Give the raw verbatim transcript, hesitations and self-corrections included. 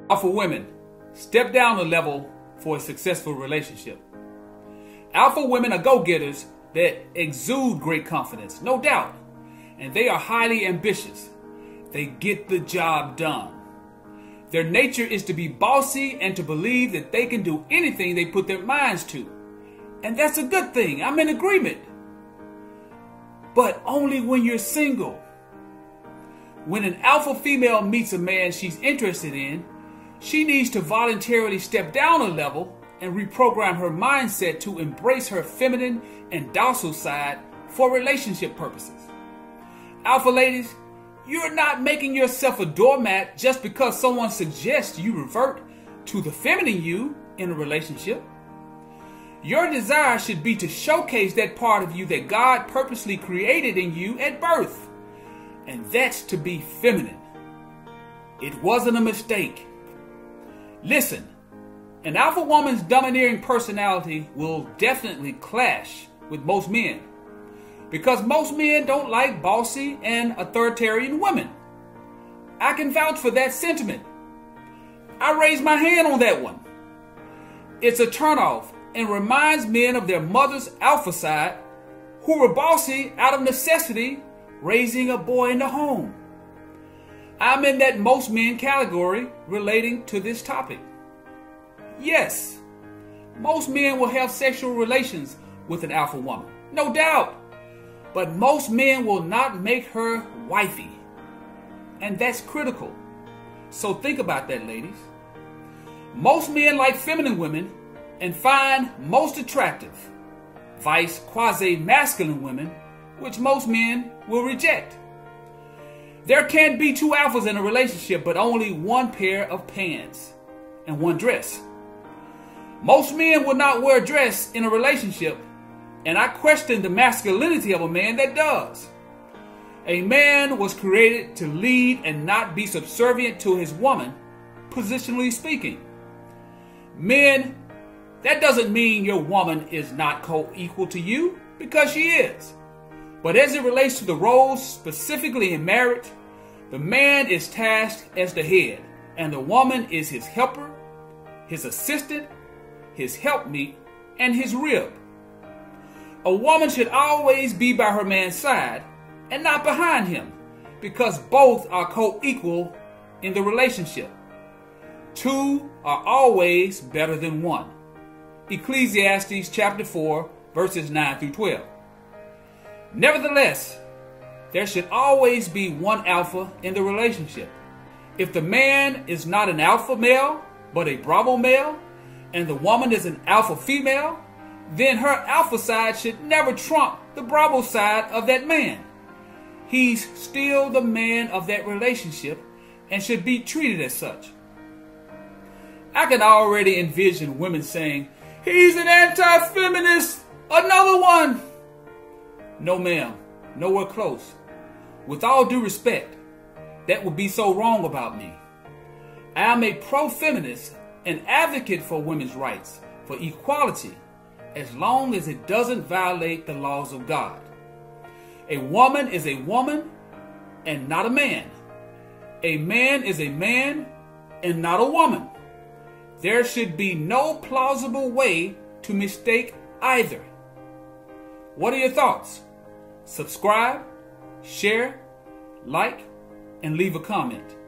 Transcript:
Alpha women, step down a level for a successful relationship. Alpha women are go-getters that exude great confidence, no doubt, and they are highly ambitious. They get the job done. Their nature is to be bossy and to believe that they can do anything they put their minds to. And that's a good thing. I'm in agreement. But only when you're single. When an alpha female meets a man she's interested in, she needs to voluntarily step down a level and reprogram her mindset to embrace her feminine and docile side for relationship purposes. Alpha ladies, you're not making yourself a doormat just because someone suggests you revert to the feminine you in a relationship. Your desire should be to showcase that part of you that God purposely created in you at birth. And that's to be feminine. It wasn't a mistake. Listen, an alpha woman's domineering personality will definitely clash with most men, because most men don't like bossy and authoritarian women. I can vouch for that sentiment. I raise my hand on that one. It's a turnoff and reminds men of their mother's alpha side, who were bossy out of necessity, raising a boy in the home. I'm in that most men category relating to this topic. Yes, most men will have sexual relations with an alpha woman, no doubt. But most men will not make her wifey. And that's critical. So think about that, ladies. Most men like feminine women and find most attractive, vice quasi-masculine women, which most men will reject. There can't be two alphas in a relationship, but only one pair of pants and one dress. Most men will not wear a dress in a relationship, and I question the masculinity of a man that does. A man was created to lead and not be subservient to his woman, positionally speaking. Men, that doesn't mean your woman is not co-equal to you, because she is. But as it relates to the roles specifically in marriage, the man is tasked as the head, and the woman is his helper, his assistant, his helpmeet, and his rib. A woman should always be by her man's side and not behind him, because both are co-equal in the relationship. Two are always better than one. Ecclesiastes chapter four, verses nine through twelve. Nevertheless, there should always be one alpha in the relationship. If the man is not an alpha male, but a bravo male, and the woman is an alpha female, then her alpha side should never trump the bravo side of that man. He's still the man of that relationship and should be treated as such. I can already envision women saying, "He's an anti-feminist, another one." No ma'am, nowhere close. With all due respect, that would be so wrong about me. I am a pro-feminist and advocate for women's rights, for equality, as long as it doesn't violate the laws of God. A woman is a woman and not a man. A man is a man and not a woman. There should be no plausible way to mistake either. What are your thoughts? Subscribe, share, like, and leave a comment.